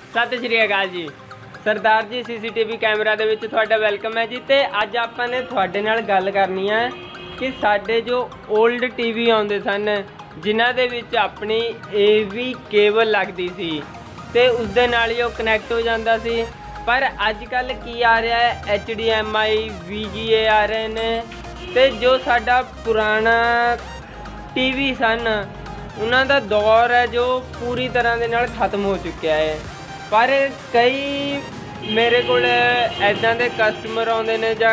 सत श्री अकाल जी। सरदार जी CCTV camera दे विच तुहाडा वेलकम है जी। तो अज आपां ने तुहाडे नाल गल करनी है कि साडे जो ओल्ड TV आउंदे सन जिन्हां दे विच अपनी AV केबल लगदी सी ते उस दे नाल ही कनैक्ट हो जांदा सी। पर अजकल की आ रहा है HDMI VGA आ रहे ने ते जो साडा पुराना TV सन उन्हां दा दौर है जो पूरी तरह दे नाल खत्म हो चुकिया है। पर कई मेरे को ऐदां दे कस्टमर आउंदे ने जां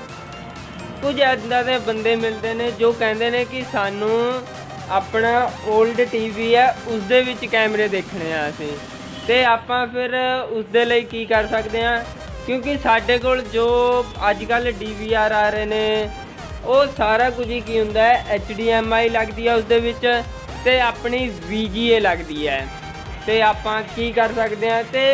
कुछ ऐदां दे बंदे मिलते हैं जो कहते हैं कि सानू अपना ओल्ड TV है उस दे विच कैमरे देखने हैं असीं ते आपां फिर उस दे लई की कर सकते हैं, क्योंकि साडे कोल जो अजकल DVR आ रहे ने वो सारा कुछ ही की हुंदा है HDMI लगदी है उस दे विच ते अपनी VGA लगदी है। तो आपां की कर सकते हैं तो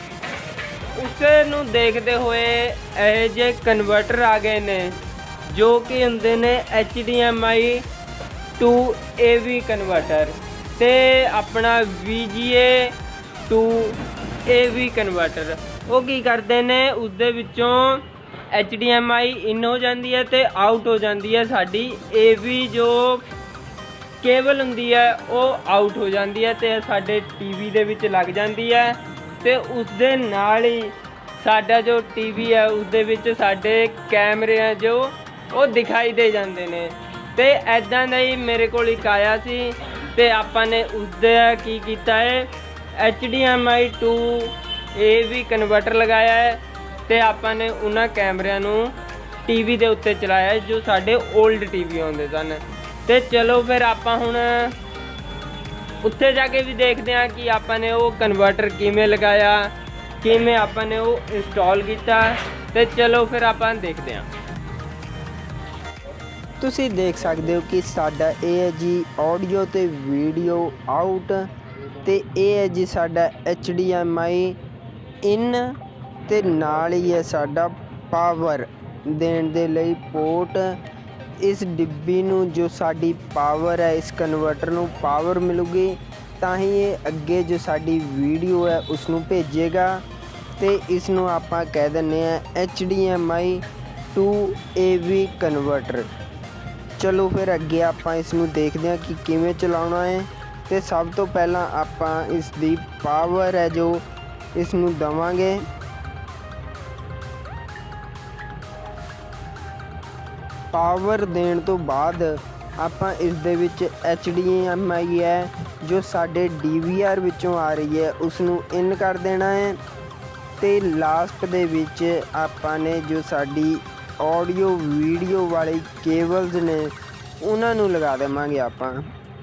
उस नूं देखते हुए यह जे कन्वर्टर आ गए ने जो कि होंदे ने HDMI टू AV कन्वर्टर ते अपना VGA टू AV कन्वर्टर वो की करते हैं उस दे विचों HDMI इन हो जाती है तो आउट हो जाती है साडी AV जो केबल हुंदी है वो आउट हो जाती है तो साडे TV दे विच लग जाती है तो उस दे नाल ही साडा जो TV है उस दे विच साडे कैमरे हैं जो वो दिखाई दे जाते हैं। तो ऐदां दा ही मेरे कोल एक आया सी ते आपां ने उसदा की कीता है HDMI टू AV कन्वर्टर लगाया है तो आपां ने उन्हां कैमरिਆਂ नूं TV दे उत्ते चलाया है जो साडे ओल्ड TV आउंदे सन। तो चलो फिर आपां हुण उत्थे जाके भी देखते हैं कि आपां ने वो कन्वर्टर किवें लगाया किवें आपां ने वो इंस्टॉल किया। तो चलो फिर आपां देखते हैं। तुसी देख सकते हो कि साडा ये है जी ऑडियो ते वीडियो आउट ते ये है जी साडा HDMI इन ते नाल ही है साडा पावर देण दे लई पोर्ट। इस डिब्बी नूं जो साडी पावर है इस कन्वर्टर नूं पावर मिलूगी तां ही ये अगे जो साडी वीडियो है उसनूं भेजेगा। तो इस नूं आपां कह दिंदे हैं HDMI टू AV कन्वर्टर। चलो फिर अगे आपां इस नूं देखते हैं कि किवें चलाउणा है। तो सब तो पहलां आपां इस दी पावर है जो इस नूं दवांगे। पावर देण तो बाद आपां इस दे विच HDMI है जो साडे DVR विचों आ रही है उसनूं इन कर देना है। तो लास्ट दे विच आपां ने जो साडी ऑडियो वीडियो वाली केबल्स ने उन्हां नूं लगा देवांगे आपां।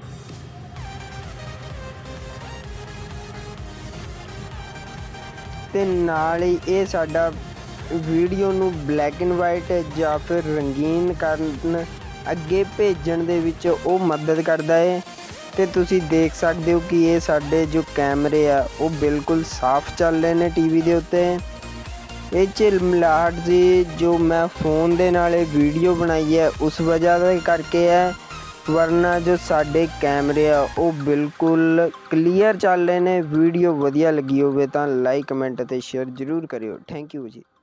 ते नाल ही ये साडा वीडियो नूं ब्लैक एंड वाइट या फिर रंगीन करन अगे भेजण दे विच वो मदद करदा है। तो तुसी देख सकते हो कि ये साडे जो कैमरे आ वो बिल्कुल साफ चल रहे हैं TV दे उत्ते। ये झिलमिलाहट जी जो मैं फ़ोन दे नाल वीडियो बनाई है उस वजह दे करके है, वरना जो साडे कैमरे आ वो बिल्कुल क्लीयर चल रहे हैं। वीडियो वधिया लगी होवे तां लाइक कमेंट ते शेयर जरूर करियो। Thank you ji.